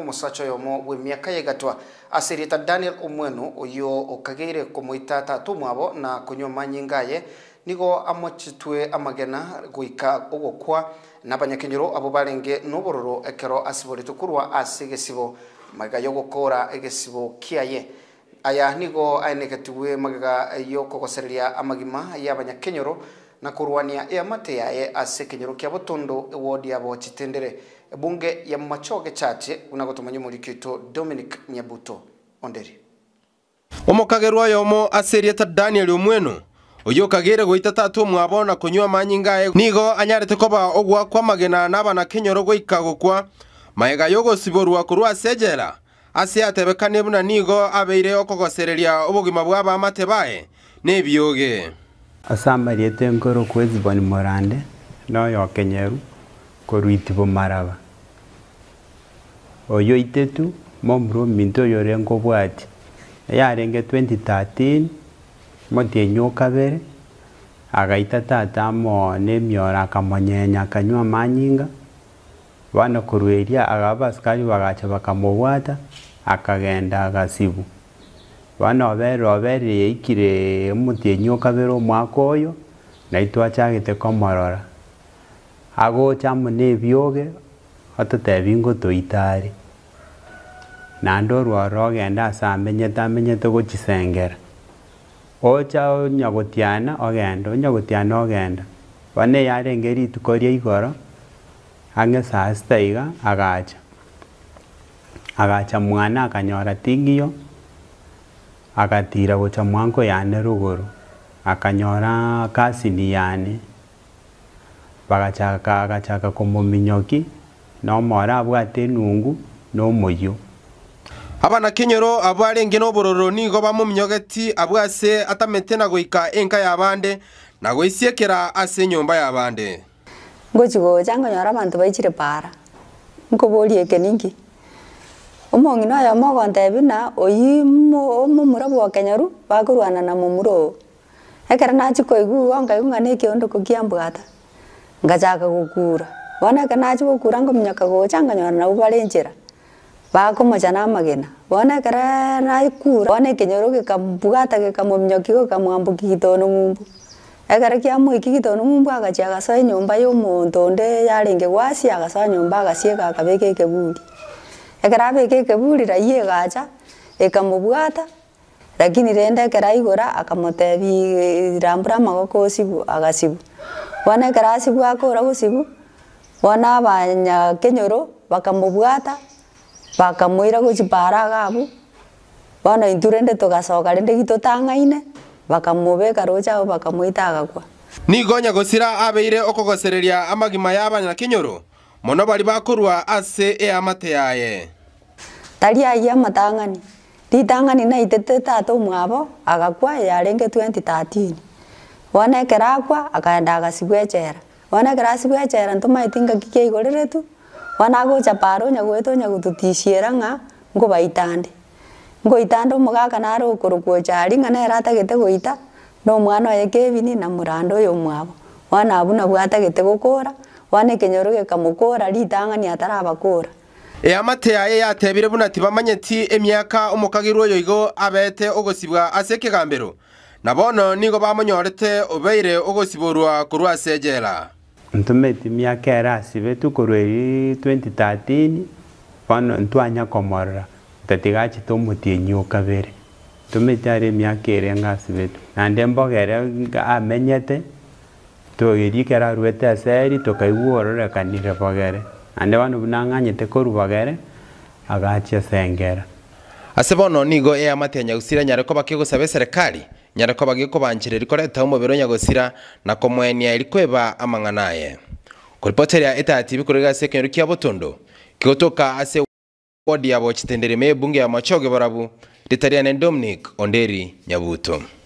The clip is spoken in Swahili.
omusacha yomo we miaka yegatwa asirita Daniel Omwenu oyo okagire kumuita tatu mwabo na kunywa manyingaye nigo amochitwe amagena goika ogokwa nabanyakenyero abo barenge nobororo ekero asiboritukuru asigesibo magayo gokora egesibo kiaye aya nigo ainegatiwe magaga yo kogosereria amagima y'abanyakenyero na kurwania amate yaye asekenyero kya botondo ewodi yabo chitendere bunge ya Machoge chache unagotumanya muri kito Dominic Nyabuto onderi omokagerwa yomo aserieta Daniel Omwenu oyo kagere goita tatu mwabo na kunywa manyingaye nigo anyarete koba ogwa kwa magena nabana kenyoro goika gokwa maega yogo siborwa kurwa sejera ase atebekane buna nigo abeire okogosereria obogima bwaba amate bae nebyoge asamariete nkoro kweziboni morande no yo kenyeru koruitibo maraba oyo itetu mombro minto yorengo bwati yarenge 2013 motie nyoka bere agaita tata mo nemyora kamonyenya kanywa manyinga bana kurweria agaba askari bagacha bakamubwata akagenda agasibu bana obere ikire mutie nyoka bere omwaka oyo naitwa chagite komorora ago chamu nebyoge atatebingo toitari nandorwa rogenda amenyete gochisengera ocha nyagotiana ogenda bane yarengeri tukoria igoro ange sastaiga agacha mwana akanyora tingiyo agatira gocha mwanko yane ruguru akanyora kasini yane bagachaka kumuminyoki no mora abwate nungu no moyo abana kenyero abarenge no bororo nigo bamuminyogeti abwase atamete na goika enka yabande na goisiekera ase nyomba yabande ngochigo chango nyora bantu baichire para nko bolie keningi omongi no ya mogo ndebina oyimo mumurabo wa kenyaru bakurwana na mumuro ekera nachiko igu onga ngane kiondo kokiambwata ngachaka gukura bona kana chigo kurango mnyaka go changa nyora na ubalenjera bakomoja na magena bona kara na ikura bona kenyoro ke kambugata ke kamomnyoki go kamwambuki gitono ngumbu ekara kiamu iki gitono ngumbu agachaga sa nyomba yo muntu nde yarenge gwasi agasa nyomba agasieka akabeke kebuli ekara beke kebuli ra iye gacha ekamubwata lakini renda kara igora akamotebi rambura magoko sibu agasibu bona kara sibu akora gusibu bona abanya kenyoro bakamubwata bakamwira guchipara gabu bona inturende togasoka rende gitotangaine bakamubeka rocha bakamwita agakwa nigonya gosira abeire okogosereria amagima y'abana kenyoro mono bari bakurwa ase amate yaye taria ya matangani ditangani na itete tato mwabo agakwa yarenge 2013 bona kerakwa akaenda agasibwechera bona kerasibwechera ntuma itinga kike igoreretu wana gocha paro nyagweto nyagututishira nga ngo baitande ngo itando mugaka naro ukuruko chari nga nera atagete goita no mwana wa Kevin na murando yo mwabo wana abuna bwatagete gukora wane kenyoroge kamukora litanga ni atarabakora amate yaye yatebire buna tibamanyeti emyaka omukagirwo yo igo abete ogosibwa aseke gambero nabono nigo bamonyorete obeire ogosiborwa kurwa sejera ntumeti miaka era sibetu korweri 2013 pano ntwanya komorra tatigachi tomutie nyoka bere tumeti are miaka erenga sibetu nande mbogere amenyete togerikera ruete aseri tokaiguorora kanire bogere ande banu bunanganyete korubogere agachi sengera asebono nigo amate nyagusira nyareko bakigusaba serikali nyareko bagiko banjire rikoreta umubero nyagusira na komwenia ilikweba amanganaye kuripoteria etati bikorega sekenyero kya botondo kigotoka ase wodi yabo chitendere me bunge ya Machoge barabu ritariane Dominic Onderi Nyabuto.